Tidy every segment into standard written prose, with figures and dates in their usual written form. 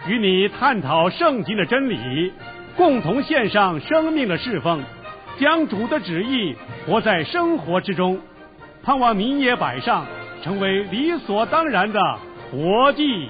与你探讨圣经的真理，共同献上生命的侍奉，将主的旨意活在生活之中，盼望民也摆上，成为理所当然的活祭。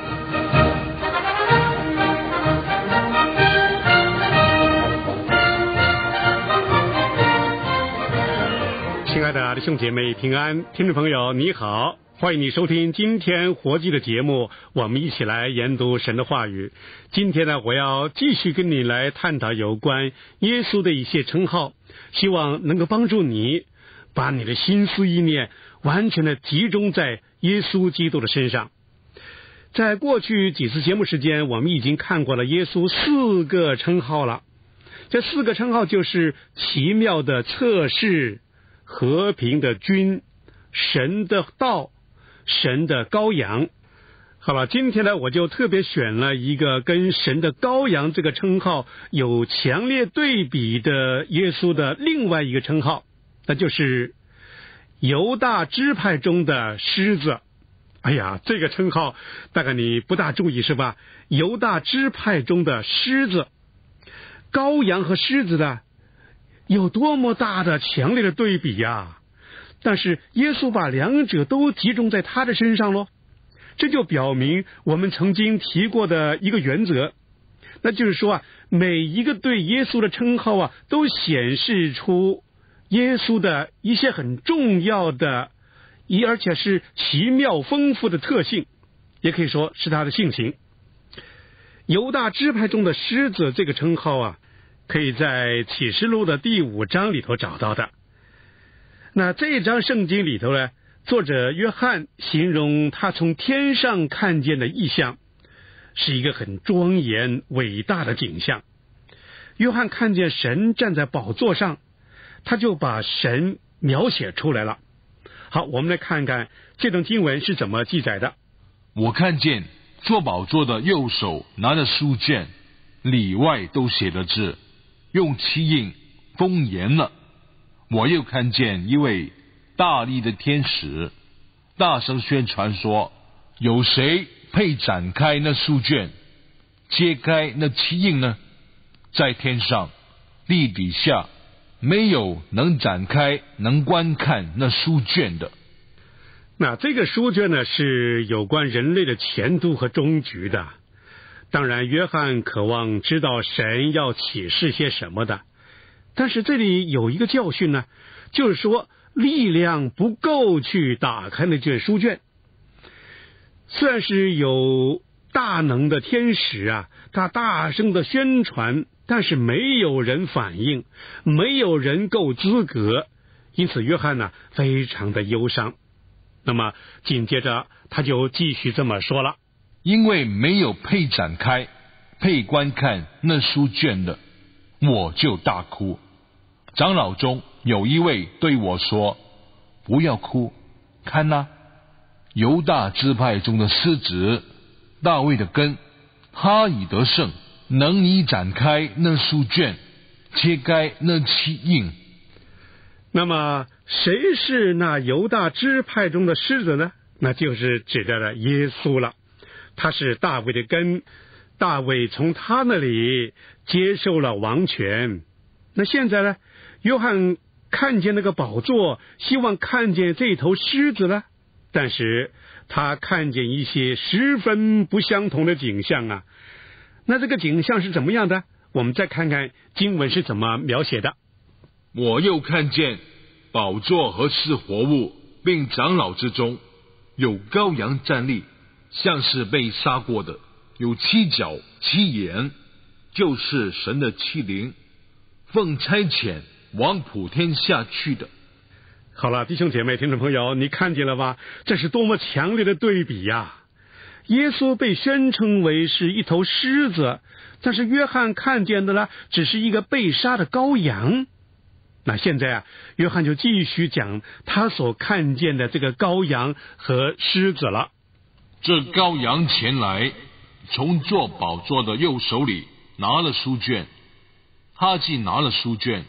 亲爱的弟兄姐妹平安，听众朋友你好，欢迎你收听今天活祭的节目，我们一起来研读神的话语。今天呢，我要继续跟你来探讨有关耶稣的一些称号，希望能够帮助你把你的心思意念完全的集中在耶稣基督的身上。在过去几次节目时间，我们已经看过了耶稣4个称号了。这4个称号就是奇妙的策士、和平的君、神的道、神的羔羊。好了，今天呢，我就特别选了一个跟神的羔羊这个称号有强烈对比的耶稣的另外一个称号，那就是犹大支派中的狮子。哎呀，这个称号大概你不大注意是吧？犹大支派中的狮子，羔羊和狮子的有多么大的强烈的对比呀！但是耶稣把两者都集中在他的身上咯，这就表明我们曾经提过的一个原则，那就是说每一个对耶稣的称号都显示出耶稣的一些很重要的而且是奇妙丰富的特性，也可以说是他的性情。犹大支派中的狮子这个称号可以在启示录的第5章里头找到的。那这一章圣经里头呢，作者约翰形容他从天上看见的异象，是一个很庄严伟大的景象。约翰看见神站在宝座上，他就把神描写出来了。好，我们来看看这段经文是怎么记载的。 我看见坐宝座的右手拿着书卷，里外都写的字，用漆印封严了。我又看见一位大力的天使，大声宣传说，有谁配展开那书卷，揭开那漆印呢？在天上地底下没有能展开能观看那书卷的。 那这个书卷呢，是有关人类的前途和终局的。当然约翰渴望知道神要启示些什么的，但是这里有一个教训呢，就是说力量不够去打开那卷书卷。虽然是有大能的天使他大声的宣传，但是没有人反应，没有人够资格，因此约翰非常的忧伤。那么紧接着他就继续这么说了， 因为没有配展开配观看那书卷的，我就大哭。长老中有一位对我说，不要哭，看犹大支派中的狮子，大卫的根，他已得胜，能以展开那书卷，揭开那漆印。 那么谁是那犹大支派中的狮子呢？那就是指着了耶稣了。他是大卫的根，大卫从他那里接受了王权。那现在呢，约翰看见那个宝座，希望看见这头狮子了，但是他看见一些十分不相同的景象那这个景象是怎么样的？我们再看看经文是怎么描写的。 我又看见宝座和四活物并长老之中有羔羊站立，像是被杀过的，有7角7眼，就是神的7灵，奉差遣往普天下去的。 好了，弟兄姐妹听众朋友，你看见了吧？这是多么强烈的对比呀！耶稣被宣称为是一头狮子，但是约翰看见的只是一个被杀的羔羊。那现在约翰就继续讲他所看见的这个羔羊和狮子了。 这羔羊前来，从坐宝座的右手里拿了书卷，他既拿了书卷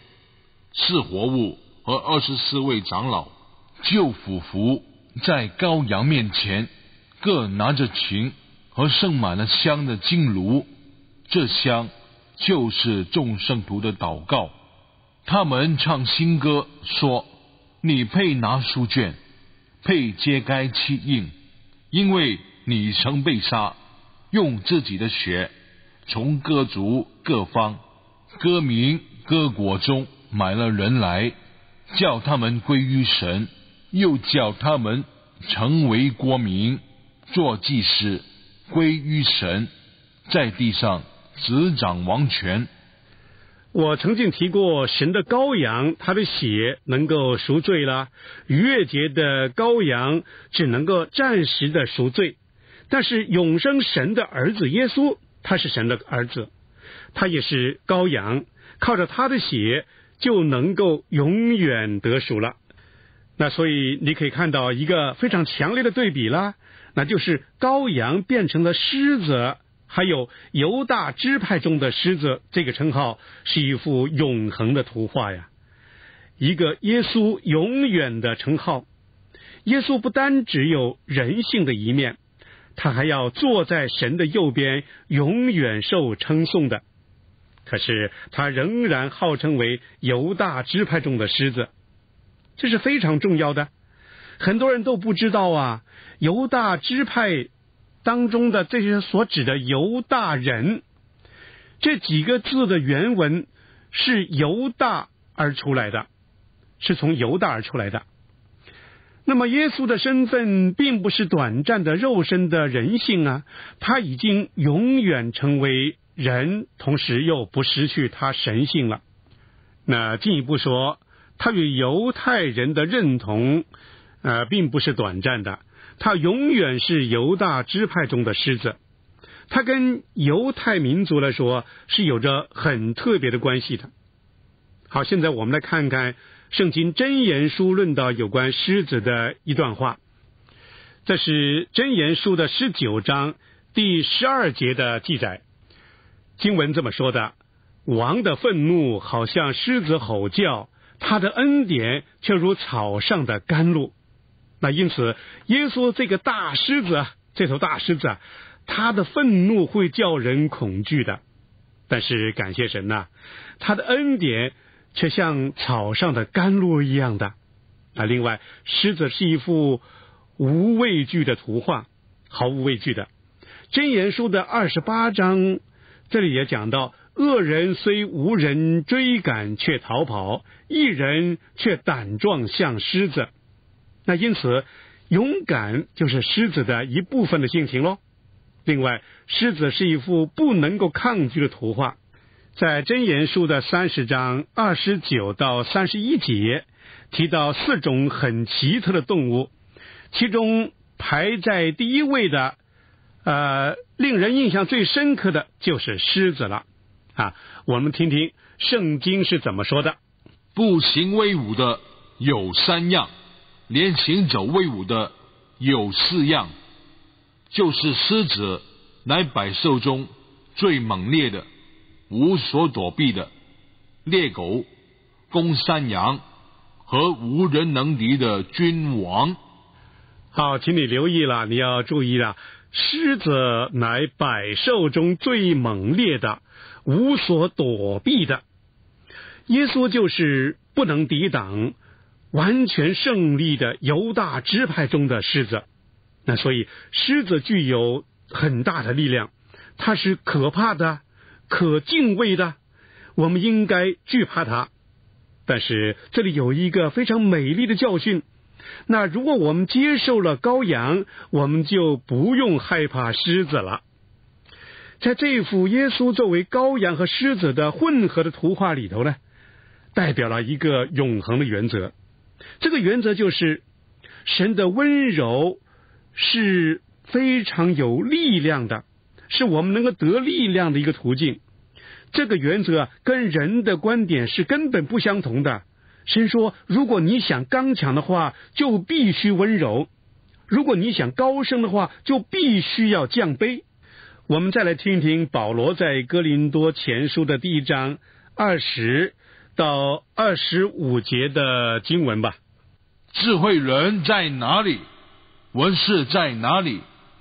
，4活物和24位长老就俯伏在羔羊面前，各拿着琴和盛满了香的金炉，这香就是众圣徒的祷告。他们唱新歌说，你配拿书卷，配揭开七印，因为你曾被杀，用自己的血从各族各方各民各国中买了人来，叫他们归于神，又叫他们成为国民，做祭司，归于神，在地上执掌王权。 我曾经提过，神的羔羊，他的血能够赎罪了，逾越节的羔羊只能够暂时的赎罪，但是永生神的儿子耶稣，他是神的儿子，他也是羔羊，靠着他的血就能够永远得赎了。那所以你可以看到一个非常强烈的对比啦，那就是羔羊变成了狮子，还有犹大支派中的狮子，这个称号是一幅永恒的图画呀，一个耶稣永远的称号。耶稣不单只有人性的一面，他还要坐在神的右边，永远受称颂的。可是他仍然号称为犹大支派中的狮子，这是非常重要的。很多人都不知道啊，犹大支派当中的这些所指的犹大人，这几个字的原文是犹大而出来的，是从犹大而出来的。那么耶稣的身份并不是短暂的肉身的人性啊，他已经永远成为人，同时又不失去他神性了。那进一步说，他与犹太人的认同并不是短暂的，他永远是犹大支派中的狮子，他跟犹太民族来说是有着很特别的关系的。好，现在我们来看看圣经箴言书论到有关狮子的一段话，这是箴言书的19章第12节的记载。经文这么说的，王的愤怒好像狮子吼叫，他的恩典却如草上的甘露。那因此耶稣这个大狮子，这头大狮子他的愤怒会叫人恐惧的，但是感谢神啊，他的恩典却像草上的甘露一样的。另外狮子是一幅无畏惧的图画，毫无畏惧的。箴言书的28章这里也讲到，恶人虽无人追赶却逃跑，义人却胆壮像狮子。那因此勇敢就是狮子的一部分的性情咯。另外狮子是一幅不能够抗拒的图画，在箴言书的30章29到31节提到4种很奇特的动物，其中排在第一位的令人印象最深刻的就是狮子了我们听听圣经是怎么说的。 步行威武的有3样，连行走威武的有4样，就是狮子乃百兽中最猛烈的，无所躲避的，猎狗、公山羊和无人能敌的君王。 好，请你留意了，你要注意了，狮子乃百兽中最猛烈的，无所躲避的。耶稣就是不能抵挡、完全胜利的犹大支派中的狮子。那所以狮子具有很大的力量，它是可怕的、可敬畏的，我们应该惧怕它。但是这里有一个非常美丽的教训，那如果我们接受了羔羊，我们就不用害怕狮子了。在这幅耶稣作为羔羊和狮子的混合的图画里头呢，代表了一个永恒的原则。这个原则就是神的温柔是非常有力量的，是我们能够得力量的一个途径。这个原则跟人的观点是根本不相同的。神说，如果你想刚强的话，就必须温柔；如果你想高升的话，就必须要降卑。我们再来听听保罗在哥林多前书的第1章20到25节的经文吧。 智慧人在哪里？文士在哪里？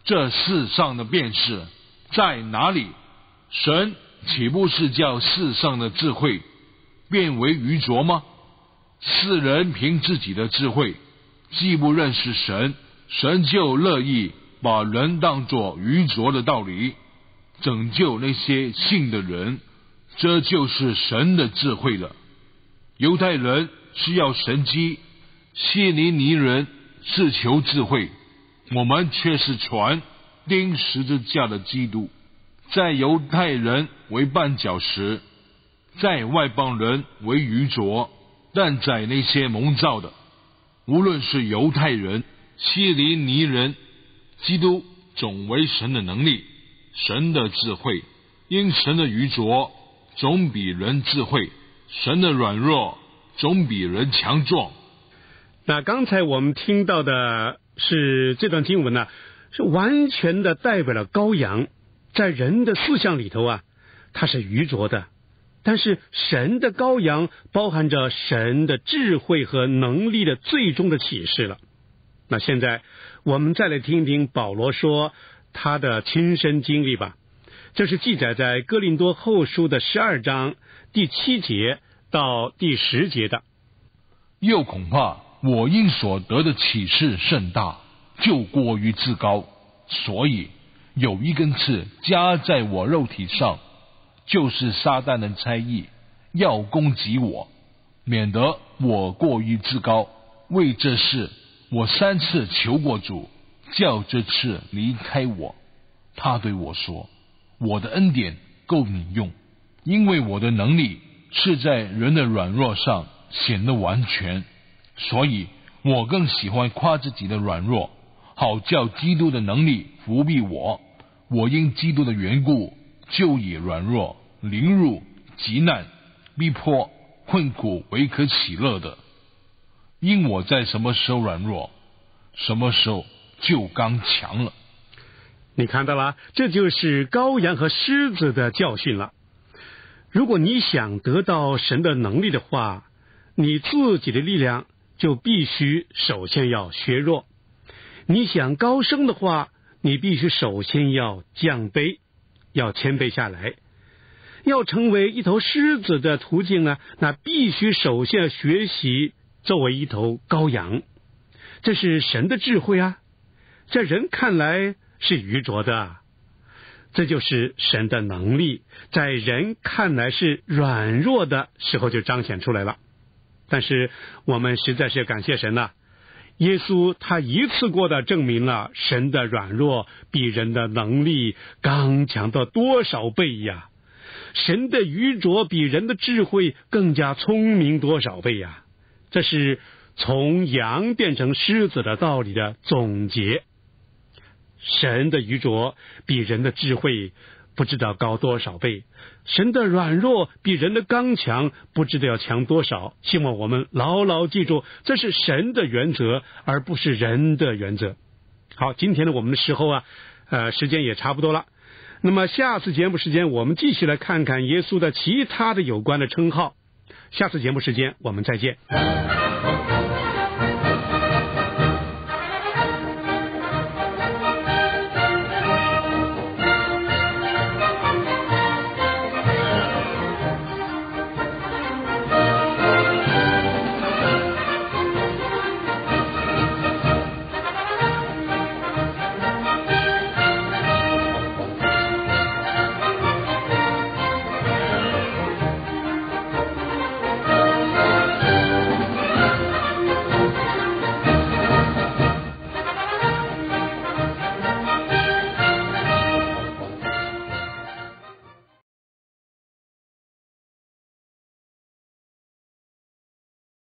这世上的辩士在哪里？神岂不是叫世上的智慧变为愚拙吗？世人凭自己的智慧既不认识神，神就乐意把人当作愚拙的道理，拯救那些信的人，这就是神的智慧了。犹太人是要神迹，希利尼人是求智慧，我们却是传钉十字架的基督。在犹太人为绊脚石，在外邦人为愚拙，但在那些蒙召的，无论是犹太人、希利尼人，基督总为神的能力，神的智慧。因神的愚拙总比人智慧，神的软弱总比人强壮。 那刚才我们听到的是这段经文呢，是完全的代表了羔羊。在人的思想里头啊，它是愚拙的，但是神的羔羊包含着神的智慧和能力的最终的启示了。那现在我们再来听一听保罗说他的亲身经历吧。这是记载在哥林多后书的12章第7节到第10节的。 又恐怕我因所得的启示甚大，就过于自高，所以有一根刺加在我肉体上，就是撒旦的差役，要攻击我，免得我过于自高。为这事我3次求过主，叫这刺离开我。他对我说，我的恩典够你用，因为我的能力是在人的软弱上显得完全，所以我更喜欢夸自己的软弱，好叫基督的能力扶庇我。我因基督的缘故，就以软弱、凌辱、急难、逼迫、困苦为可喜乐的。因我在什么时候软弱，什么时候就刚强了。 你看到了，这就是羔羊和狮子的教训了。如果你想得到神的能力的话，你自己的力量就必须首先要削弱。你想高升的话，你必须首先要降卑，要谦卑下来。要成为一头狮子的途径呢，那必须首先要学习作为一头羔羊。这是神的智慧啊，在人看来是愚拙的。这就是神的能力，在人看来是软弱的时候就彰显出来了。但是我们实在是感谢神啊，耶稣他一次过的证明了神的软弱比人的能力刚强到多少倍呀！神的愚拙比人的智慧更加聪明多少倍呀！这是从羊变成狮子的道理的总结。神的愚拙比人的智慧不知道高多少倍，神的软弱比人的刚强不知道要强多少。希望我们牢牢记住，这是神的原则，而不是人的原则。好，今天呢我们的时候时间也差不多了。那么下次节目时间我们继续来看看耶稣的其他的有关的称号。下次节目时间我们再见。